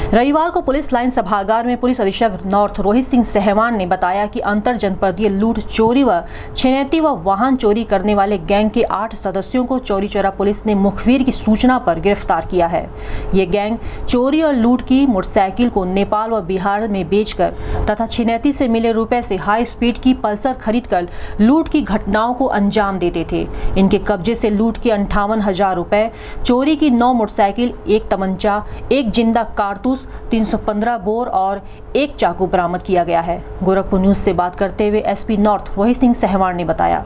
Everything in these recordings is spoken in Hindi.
रविवार को पुलिस लाइन सभागार में पुलिस अधीक्षक नॉर्थ रोहित सिंह सहवान ने बताया कि अंतर जनपदीय लूट, चोरी व छिनैती व वाहन चोरी करने वाले गैंग के 8 सदस्यों को चौरी चौरा पुलिस ने मुखबिर की सूचना पर गिरफ्तार किया है। ये गैंग चोरी और लूट की मोटरसाइकिल को नेपाल व बिहार में बेचकर तथा छिनैती से मिले रुपए से हाई स्पीड की पल्सर खरीदकर लूट की घटनाओं को अंजाम देते थे। इनके कब्जे से लूट के 58,000 रुपए, चोरी की 9 मोटरसाइकिल, 1 तमंचा, 1 जिंदा कारतूस, 315 बोर और 1 चाकू बरामद किया गया है। गोरखपुर न्यूज से बात करते हुए एसपी नॉर्थ रोहित सिंह सहवान ने बताया।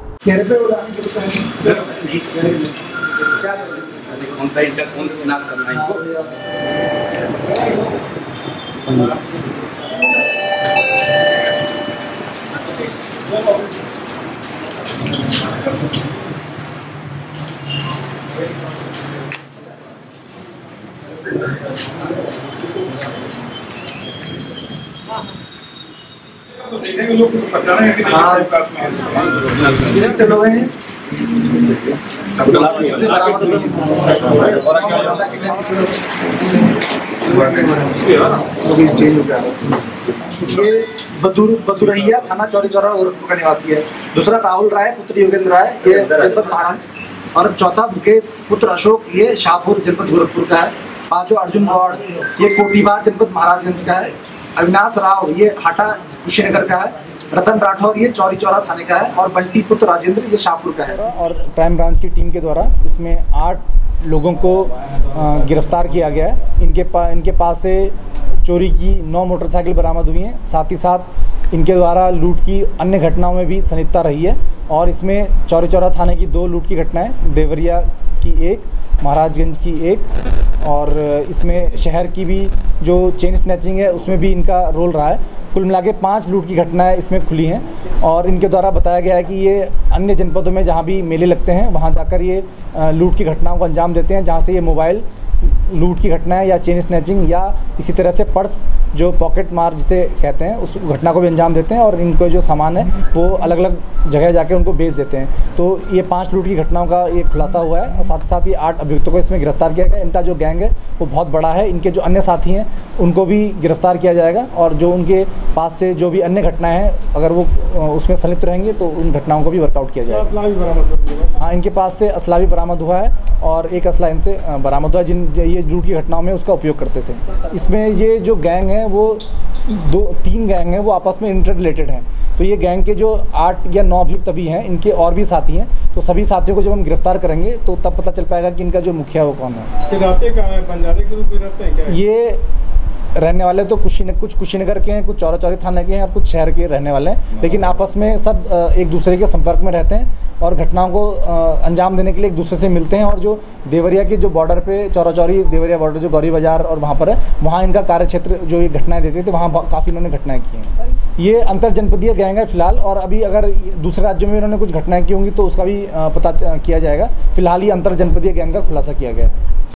लोग पता नहीं कि कितने लोग हैं ये बदुरहिया थाना चौरी चौरा गोरखपुर का निवासी है। दूसरा राहुल राय पुत्र योगेंद्र राय, ये जनपद महाराज, और चौथा मुकेश पुत्र अशोक, ये शाहपुर जनपद गोरखपुर का है। पांचों अर्जुन गौड़, ये कोटीबार जनपद महाराजगंज का है। अविनाश राव, ये हाटा कुशीनगर का है। रतन राठौर, ये चौरी चौरा थाने का है। और बंटी पुत्र राजेंद्र, ये शाहपुर का है। और क्राइम ब्रांच की टीम के द्वारा इसमें 8 लोगों को गिरफ्तार किया गया है। इनके पास से चोरी की 9 मोटरसाइकिल बरामद हुई हैं। साथ ही साथ इनके द्वारा लूट की अन्य घटनाओं में भी संलिप्तता रही है। और इसमें चौरी चौरा थाने की 2 लूट की घटनाएं, देवरिया की 1, महाराजगंज की 1, और इसमें शहर की भी जो चेन स्नैचिंग है उसमें भी इनका रोल रहा है। कुल मिला के 5 लूट की घटनाएं इसमें खुली हैं। और इनके द्वारा बताया गया है कि ये अन्य जनपदों में जहां भी मेले लगते हैं वहां जाकर ये लूट की घटनाओं को अंजाम देते हैं, जहां से ये मोबाइल लूट की घटनाएं या चेन स्नैचिंग या इसी तरह से पर्स, जो पॉकेट मार जिसे कहते हैं, उस घटना को भी अंजाम देते हैं। और इनको जो सामान है वो अलग अलग जगह जाके उनको बेच देते हैं। तो ये 5 लूट की घटनाओं का ये खुलासा हुआ है। और साथ ही साथ ये 8 अभियुक्तों को इसमें गिरफ्तार किया गया। इनका जो गैंग है वो बहुत बड़ा है। इनके जो अन्य साथी हैं उनको भी गिरफ्तार किया जाएगा। और जो उनके पास से जो भी अन्य घटनाएं हैं, अगर वो उसमें संलिप्त रहेंगे तो उन घटनाओं को भी वर्कआउट किया जाएगा। हाँ, इनके पास से असला भी बरामद हुआ है और एक असला इनसे बरामद हुआ जिन ये लूट की घटनाओं में उसका उपयोग करते थे। इसमें ये जो गैंग है वो 2-3 गैंग हैं, वो आपस में इंटर रिलेटेड हैं। तो ये गैंग के जो 8 या 9 अभियुक्त अभी हैं, इनके और भी साथी हैं। तो सभी साथियों को जब हम गिरफ्तार करेंगे तो तब पता चल पाएगा कि इनका जो मुखिया वो कौन है। रहते कहाँ है? बंजारे के रूप में रहते हैं क्या? ये रहने वाले तो कुछ कुशीनगर के हैं, कुछ चौरा चौरी थाने के हैं और कुछ शहर के रहने वाले हैं। लेकिन आपस में सब एक दूसरे के संपर्क में रहते हैं और घटनाओं को अंजाम देने के लिए एक दूसरे से मिलते हैं। और जो देवरिया के जो बॉर्डर पे, चौरा चौरी देवरिया बॉर्डर जो गौरी बाजार और वहाँ पर है, वहाँ इनका कार्यक्षेत्र जो ये घटनाएं देते थे, वहाँ काफ़ी इन्होंने घटनाएं की हैं। ये अंतर जनपदीय गैंग है फिलहाल। और अभी अगर दूसरे राज्यों में इन्होंने कुछ घटनाएं की होंगी तो उसका भी पता किया जाएगा। फिलहाल ये अंतर जनपदीय गैंग का खुलासा किया गया है।